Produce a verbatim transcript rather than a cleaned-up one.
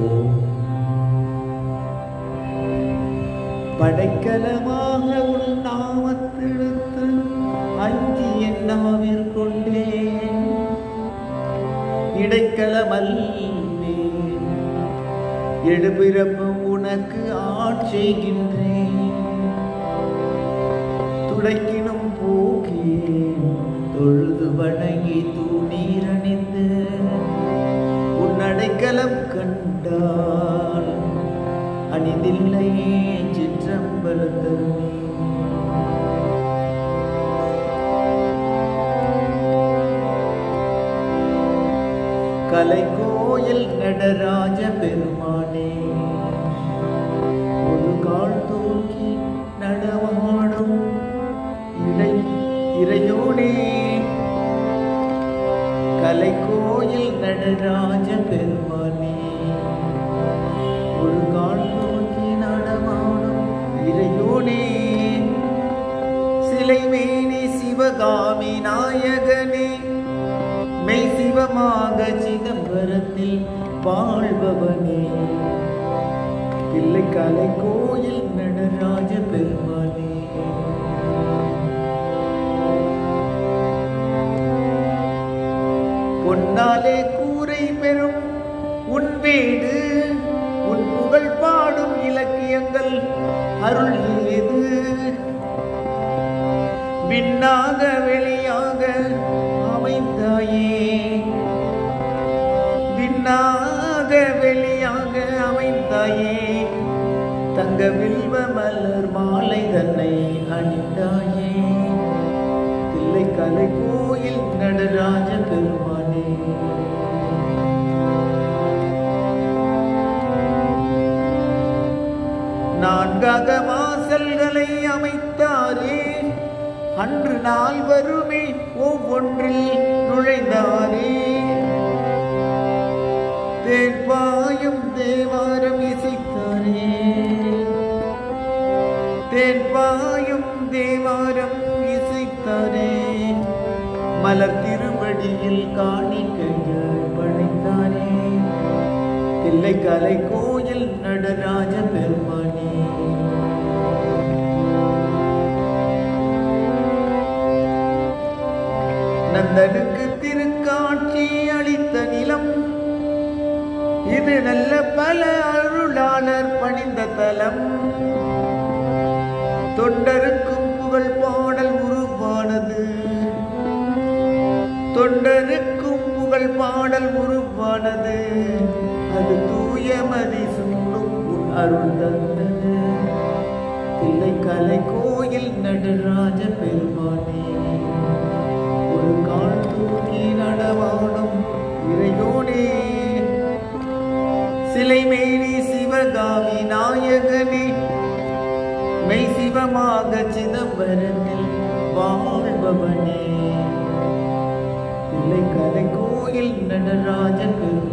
ஓம். படைக்கலமாக உன் நாமத்தெடுத்து அஞ்சி என் நாவில் கொண்டேன். இடைக்கலமல்லேன், எடுபிறப்பும் உனக்கு ஆட்செய்கின்றேன். துடைக்கினும் போக்கேன், தொழுது வணங்கி தூணீர் அணிந்து உன் அடைக்கலம் கண்டால் அணிதில்லை சிற்றம்பலத்தருமே. கலைக்கோயில் நடராஜ பெருமானே, ஒரு கால் தூக்கி நடமாடும் இடை இறையோனே. கலைக்கோயில் நடராஜ பெருமானே, ஒரு கால் தூக்கி நடமாடும் இறையோனே. சிலை மேனி சிவகாமி நாயகனே, மெய் சிவமாக சிதம்பரத்தில் வாழ்பவனே. பிள்ளை கலை கோயில் நடராஜ பெருமானே. பொன்னாலே கூரை பெறும் உன் வீடு, உன் புகழ் பாடும் இலக்கியங்கள் அருள் ஏது. விண்ணாக வெளியாக அமைந்தாயே, விண்ணாக வெளியாக அமைந்தாயே. தங்க வில்வ மலர் மாலை தன்னை அணிந்தாயே. தில்லை கலை கோயில் நடராஜ பெருமானே. நான்காக வாசல்களை அமைத்தாரே, அன்று நாள் வருமே ஒவ்வொன்றில் நுழைந்தாரே. தேன்பாயும் தேவாரம் இசைத்தாரே, தேன்பாயும் தேவாரம் இசைத்தாரே. மலர் திருவடியில் காணிக்கைகள் படைத்தாரே. தில்லை கலை கோயில் நடராஜ பெருமானே. நந்தனுக்கு திருக்காட்சி அளித்த நிலம் இது, நல்ல பல அருளாளர் பணிந்த தலம். தொண்டருக்கும் புகழ் பாடல் உருவானது, தொண்டருக்கும் புகழ் பாடல் உருவானது. அது தூயமதி சூடும் அருள் தந்தது. தில்லை கலை கோயில் நடராஜ பெருமானே, ஒரு கால் தூக்கி நடமாடும் இறையோனே. சிலை மேனி சிவகாமி நாயகனே, மெய் சிவமாக சிதம்பரத்தில் வாழ்பவனே. தில்லை கலை கோயில் நடராஜ பெருமானே.